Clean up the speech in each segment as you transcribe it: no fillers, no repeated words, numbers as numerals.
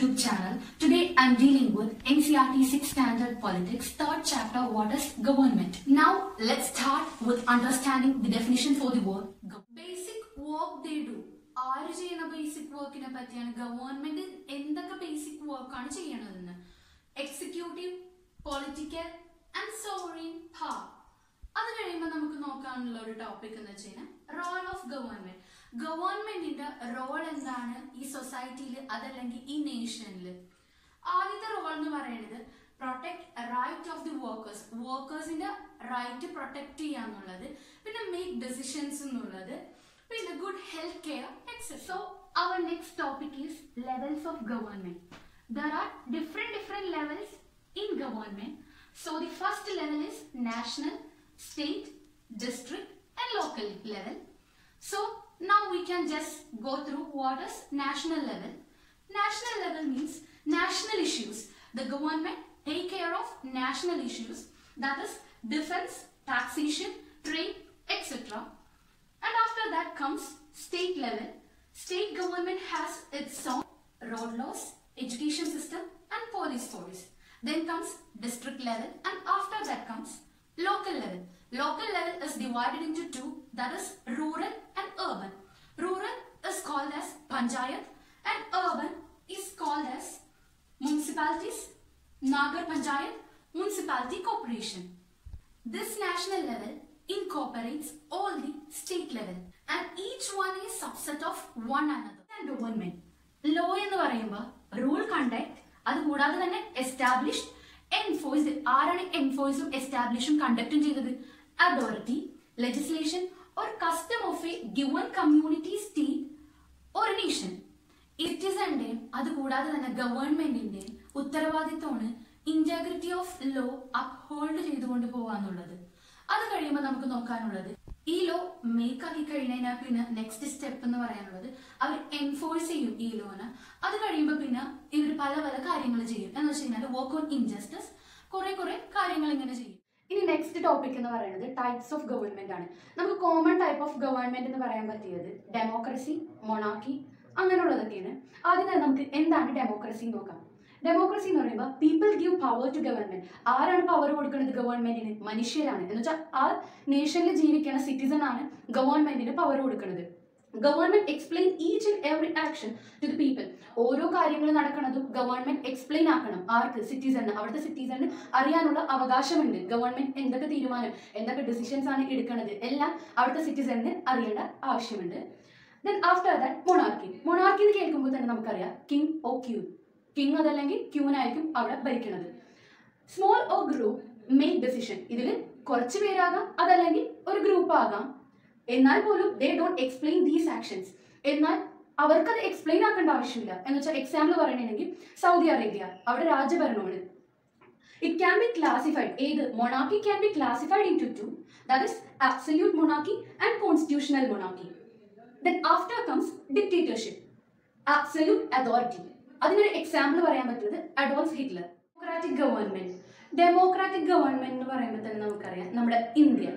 YouTube channel. Today I'm dealing with NCERT 6th Standard Politics, 3rd chapter, what is government. Now let's start with understanding the definition for the word basic work they do. ആര് ചെയ്യുന്ന basic വർക്കിനെ പറ്റിയാണ് government എന്തൊക്കെ basic വർക്കാണ് ചെയ്യണതെന്ന്. Executive, political and sovereign power. അത് കഴിയുമ്പോൾ നമുക്ക് നോക്കാനുള്ള ഒരു ടോപ്പിക് എന്ന് വെച്ച് കഴിഞ്ഞാൽ റോൾ ഓഫ് ഗവൺമെന്റ്. ഗവൺമെന്റിന്റെ റോൾ എന്താണ് ഈ സൊസൈറ്റിയിൽ അതല്ലെങ്കിൽ ഈ നേഷനിൽ. ആദ്യത്തെ റോൾ എന്ന് പറയുന്നത് protect right of the workers, വർക്കേഴ്സിന്റെ റൈറ്റ് പ്രൊട്ടക്ട് ചെയ്യാന്നുള്ളത്, പിന്നെ മേക്ക് ഡെസിഷൻസ് എന്നുള്ളത്, പിന്നെ good health care etcetera. So our next topic is levels of government. There are different levels in government. So the first level is national, state, district and local level. So now we can just go through what is national level. National level means national issues. The government take care of national issues, that is defense, taxation, trade, etc. And after that comes state level. State government has its own road laws, education system and police force. Then comes district level and after that comes local level. Local level is divided into two, that is rural and urban. Rural is called as panchayat and urban is called as municipalities, Nagar Panchayat, municipality corporation. This national level incorporates all the state level and each one is subset of one another. And government law എന്ന് പറയുമ്പോൾ rule conduct, അത് കൂടാതെ തന്നെ established, enforced. ആരാണ് എൻഫോഴ്സും എസ്റ്റാബ്ലിഷും കണ്ടക്ടും ചെയ്തത്? Authority, legislation or custom of a given community, state or nation. സിറ്റിസന്റെയും അത് കൂടാതെ തന്നെ ഗവൺമെന്റിന്റെയും ഉത്തരവാദിത്തമാണ് ഇന്റഗ്രിറ്റി ഓഫ് ലോ അപ്ഹോൾഡ് ചെയ്തുകൊണ്ട് പോവാന്നുള്ളത്. അത് കഴിയുമ്പോൾ നമുക്ക് നോക്കാനുള്ളത് ഈ ലോ മേക്ക് ആക്കി കഴിഞ്ഞാൽ പിന്നെ നെക്സ്റ്റ് സ്റ്റെപ്പ് എന്ന് പറയാനുള്ളത് അവർ എൻഫോഴ്സ് ചെയ്യും ഈ ലോന്. അത് കഴിയുമ്പോൾ പിന്നെ ഇവർ പല പല കാര്യങ്ങൾ ചെയ്യും. എന്ന് വെച്ച് കഴിഞ്ഞാൽ വർക്ക് ഓൺ ഇൻജസ്റ്റിസ്, കുറെ കാര്യങ്ങൾ ഇങ്ങനെ ചെയ്യും. ഇനി നെക്സ്റ്റ് ടോപ്പിക് എന്ന് പറയുന്നത് ടൈപ്സ് ഓഫ് ഗവൺമെന്റ് ആണ്. നമുക്ക് കോമൺ ടൈപ്പ് ഓഫ് ഗവൺമെന്റ് എന്ന് പറയാൻ പറ്റിയത് ഡെമോക്രസി, മൊണാർക്കി അങ്ങനെയുള്ളതൊക്കെയാണ്. ആദ്യം തന്നെ നമുക്ക് എന്താണ് ഡെമോക്രസി നോക്കാം. ഡെമോക്രസി എന്ന് പറയുമ്പോൾ people give power to government. ആരാണ് പവർ കൊടുക്കുന്നത് ഗവൺമെന്റിന്? മനുഷ്യരാണ്. എന്ന് വെച്ചാൽ ആ നേഷനിൽ ജീവിക്കുന്ന സിറ്റിസൺ ആണ് ഗവൺമെന്റിന് പവർ കൊടുക്കുന്നത്. Government explain each and every action to the people. ഓരോ കാര്യങ്ങൾ നടക്കുന്നതും ഗവൺമെന്റ് എക്സ്പ്ലെയിൻ ആക്കണം. ആർക്ക്? സിറ്റിസണ്. അവിടുത്തെ സിറ്റിസണ് അറിയാനുള്ള അവകാശമുണ്ട്. ഗവൺമെന്റ് എന്തൊക്കെ തീരുമാനം, എന്തൊക്കെ ഡിസിഷൻസ് ആണ് എടുക്കുന്നത് എല്ലാം അവിടുത്തെ സിറ്റിസണിന് അറിയേണ്ട ആവശ്യമുണ്ട്. Then after that monarchy. Monarchy എന്ന് കേൾക്കുമ്പോൾ തന്നെ നമുക്കറിയാം കിങ് ഓ ക്യൂൻ. കിങ് അതല്ലെങ്കിൽ ക്യൂനായിരിക്കും അവിടെ ഭരിക്കുന്നത്. Small or group make decision. ഇതിൽ കുറച്ച് പേരാകാം, അതല്ലെങ്കിൽ ഒരു ഗ്രൂപ്പ് ആകാം. എന്നാൽ പോലും they don't explain these actions. എന്നാൽ അവർക്കത് എക്സ്പ്ലെയിൻ ആക്കേണ്ട ആവശ്യമില്ല. എന്ന് വെച്ചാൽ എക്സാമ്പിൾ പറയണമെങ്കിൽ സൗദി അറേബ്യ, അവിടെ രാജഭരണമാണ്. It can be classified. ഏത്? Monarchy can be classified into two, that is absolute monarchy and constitutional monarchy. Then after comes dictatorship, absolute authority. അതിനൊരു എക്സാമ്പിൾ പറയാൻ പറ്റുന്നത് Adolf Hitler. Democratic government. Democratic government എന്ന് പറയുമ്പോൾ തന്നെ നമുക്കറിയാം നമ്മുടെ India.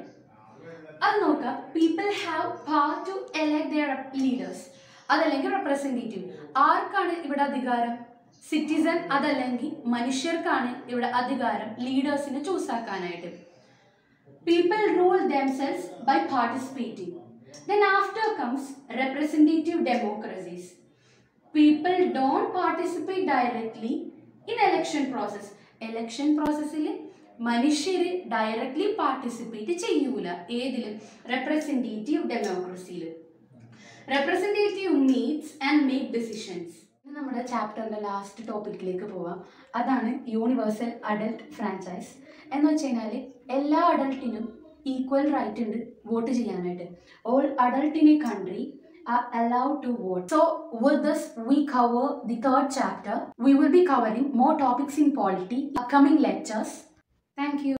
അത് നോക്കാം. People have power to elect their leaders, അതല്ലെങ്കിൽ റെപ്രസെന്റേറ്റീവ്. ആർക്കാണ് ഇവിടെ അധികാരം? സിറ്റിസൺ അതല്ലെങ്കിൽ മനുഷ്യർക്കാണ് ഇവിടെ അധികാരം ലീഡേഴ്സിനെ ചൂസ് ആക്കാനായിട്ട്. People rule themselves by participating. Then after comes representative democracies. People don't participate directly in election process. Election processൽ മനുഷ്യർ ഡയറക്ട്ലി പാർട്ടിസിപ്പേറ്റ് ചെയ്യൂല. ഏതിലും? റെപ്രസെന്റേറ്റീവ് ഡെമോക്രസിയിൽ. Representative meets and make decisions. നമ്മുടെ ചാപ്റ്ററിന്റെ ലാസ്റ്റ് ടോപ്പിക്കിലേക്ക് പോവാം. അതാണ് യൂണിവേഴ്സൽ അഡൽട്ട് ഫ്രാഞ്ചൈസ്. എന്ന് വെച്ച് കഴിഞ്ഞാൽ എല്ലാ അഡൽട്ടിനും ഈക്വൽ റൈറ്റ് ഉണ്ട് വോട്ട് ചെയ്യാനായിട്ട്. All adult in a country are allowed to vote. So with this we cover the 3rd chapter. We will be covering more topics in polity upcoming lectures. Thank you.